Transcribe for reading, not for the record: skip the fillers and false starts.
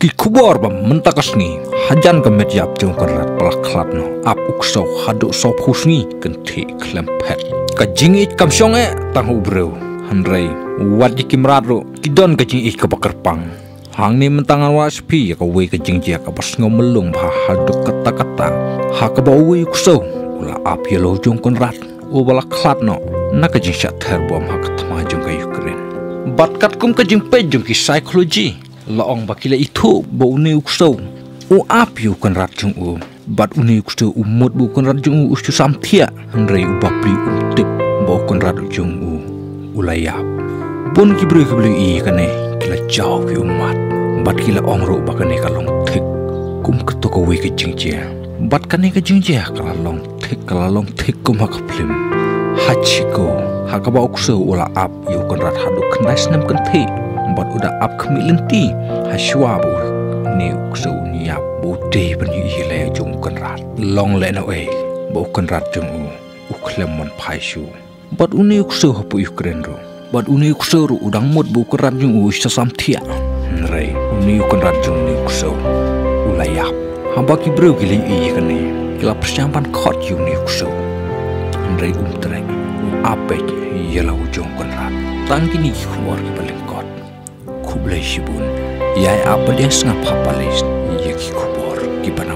ki kubor ba mentakasngi hajan ka medyap jong karat palaklat no ap ukso hadu so khusngi kenti klempet ka jingit kamsyonge tangu breu hanrei wadi kimraro kidon ka jingit ka bakarpang hang ni mentangan waspi ka we ka jingjia ka bas ngomelung ba hadu kata-kata ha ka ba we ukso ula ap yelo jong konrat u balaklat no na ka jing shat terbom ha ka tama jong ka Ukraine batkat kum ka jing pe jong ki psychology laong bakila itu ba uni ukso u ap yu konrat jong u bat uni ukso umut bu konrat jong u ustu samthia hanrei u bapli tip ba konrat jong u ulayap pun ki bri i kane kila jauh ki umat bat kila ongro ba kane kalong thik kum keto ko we ki jingjia bat kane ka jingjia kalalong thik kum ha kaplim hachiko hakaba ukso ula ap yu konrat hadu knas nam kan thi bat udah ap kemilenti haswa bu ne ukso niap bu te ban ile jung konrat long le no e bu konrat jung u klemon phaishu bat uni ukso hapu Ukraine ro bat uni ukso ru udang mot bu konrat jung u sasam thia rei uni konrat jung ni ukso ulayap hamba ki bro gili i kane kila persiapan khot yu ni ukso rei trek ape yela ujung konrat tangkini khwar ki balengkot kublai shibun yai apa dia sengap hapalis yaki kubor ki